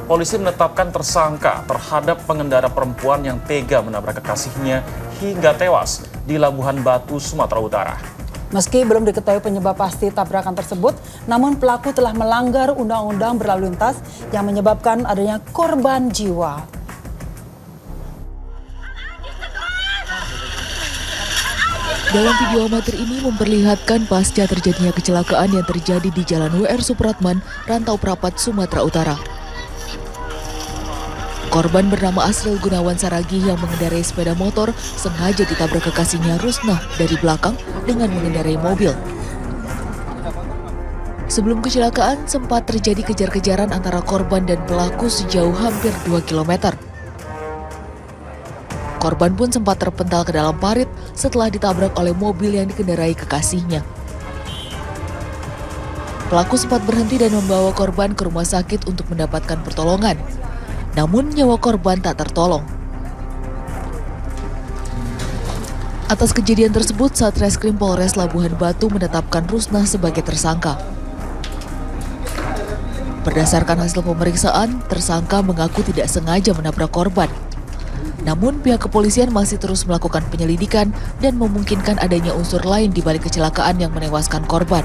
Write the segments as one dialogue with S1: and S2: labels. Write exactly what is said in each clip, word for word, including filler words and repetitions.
S1: Polisi menetapkan tersangka terhadap pengendara perempuan yang tega menabrak kekasihnya hingga tewas di Labuhan Batu, Sumatera Utara.
S2: Meski belum diketahui penyebab pasti tabrakan tersebut, namun pelaku telah melanggar undang-undang berlalu lintas yang menyebabkan adanya korban jiwa.
S3: Dalam video amatir ini memperlihatkan pasca terjadinya kecelakaan yang terjadi di Jalan W R Supratman, Rantau Prapat, Sumatera Utara. Korban bernama Asril Gunawan Saragih yang mengendarai sepeda motor sengaja ditabrak kekasihnya Rusnah dari belakang dengan mengendarai mobil. Sebelum kecelakaan, sempat terjadi kejar-kejaran antara korban dan pelaku sejauh hampir dua kilometer. Korban pun sempat terpental ke dalam parit setelah ditabrak oleh mobil yang dikendarai kekasihnya. Pelaku sempat berhenti dan membawa korban ke rumah sakit untuk mendapatkan pertolongan. Namun nyawa korban tak tertolong. Atas kejadian tersebut, Satreskrim Polres Labuhan Batu menetapkan Rusnah sebagai tersangka. Berdasarkan hasil pemeriksaan, tersangka mengaku tidak sengaja menabrak korban. Namun pihak kepolisian masih terus melakukan penyelidikan dan memungkinkan adanya unsur lain di balik kecelakaan yang menewaskan korban.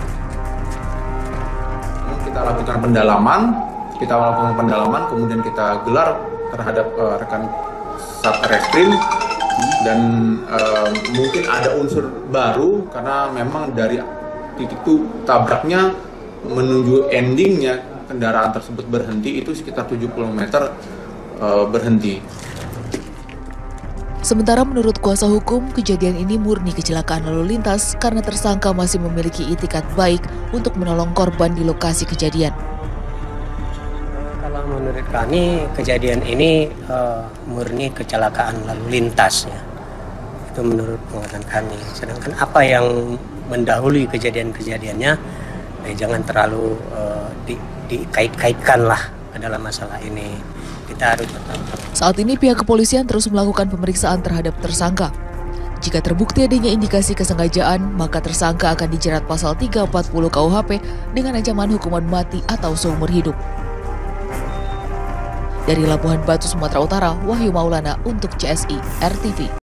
S4: Kita lakukan pendalaman, kita lakukan pendalaman, kemudian kita gelar terhadap uh, rekan Satreskrim dan uh, mungkin ada unsur baru karena memang dari titik itu tabraknya menuju endingnya kendaraan tersebut berhenti itu sekitar tujuh kilometer uh, berhenti.
S3: Sementara menurut kuasa hukum, kejadian ini murni kecelakaan lalu lintas karena tersangka masih memiliki itikat baik untuk menolong korban di lokasi kejadian.
S5: Kalau menurut kami, kejadian ini uh, murni kecelakaan lalu lintas, ya. Itu menurut pengamatan kami. Sedangkan apa yang mendahului kejadian-kejadiannya, eh, jangan terlalu uh, di, dikait-kaitkan lah ke dalam masalah ini. Kita harus tetap.
S3: Saat ini pihak kepolisian terus melakukan pemeriksaan terhadap tersangka. Jika terbukti adanya indikasi kesengajaan, maka tersangka akan dijerat pasal tiga ratus empat puluh K U H P dengan ancaman hukuman mati atau seumur hidup. Dari Labuhan Batu, Sumatera Utara, Wahyu Maulana untuk C S I R T V.